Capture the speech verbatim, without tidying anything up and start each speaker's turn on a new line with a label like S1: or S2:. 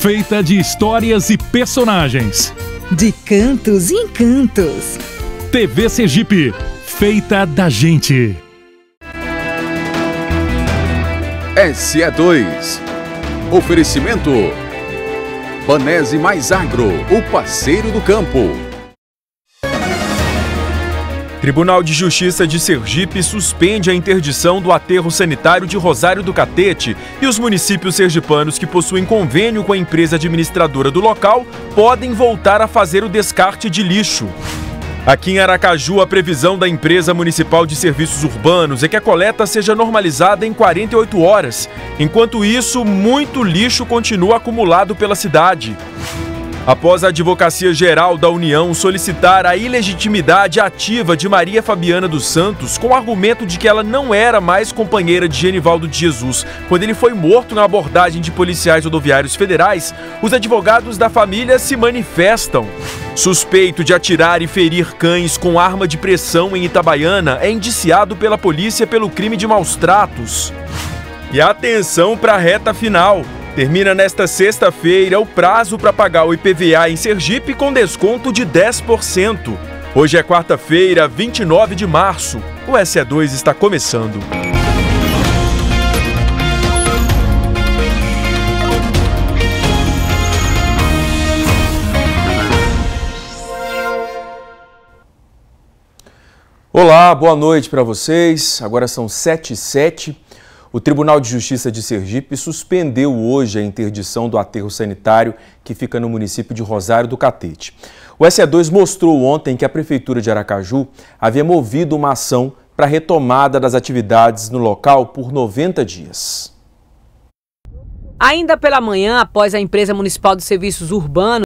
S1: feita de histórias e personagens.
S2: De cantos e encantos.
S1: T V Sergipe, feita da gente.
S3: S E dois. Oferecimento Banese Mais Agro, o parceiro do campo.
S4: Tribunal de Justiça de Sergipe suspende a interdição do aterro sanitário de Rosário do Catete e os municípios sergipanos que possuem convênio com a empresa administradora do local podem voltar a fazer o descarte de lixo. Aqui em Aracaju, a previsão da empresa municipal de serviços urbanos é que a coleta seja normalizada em quarenta e oito horas. Enquanto isso, muito lixo continua acumulado pela cidade. Após a Advocacia Geral da União solicitar a ilegitimidade ativa de Maria Fabiana dos Santos com o argumento de que ela não era mais companheira de Genivaldo de Jesus quando ele foi morto na abordagem de policiais rodoviários federais, os advogados da família se manifestam. Suspeito de atirar e ferir cães com arma de pressão em Itabaiana é indiciado pela polícia pelo crime de maus-tratos. E atenção para a reta final. Termina nesta sexta-feira o prazo para pagar o I P V A em Sergipe com desconto de dez por cento. Hoje é quarta-feira, vinte e nove de março. O S E dois está começando. Olá, boa noite para vocês. Agora são sete e sete. O Tribunal de Justiça de Sergipe suspendeu hoje a interdição do aterro sanitário que fica no município de Rosário do Catete. O S E dois mostrou ontem que a Prefeitura de Aracaju havia movido uma ação para a retomada das atividades no local por noventa dias.
S5: Ainda pela manhã, após a empresa municipal de serviços urbanos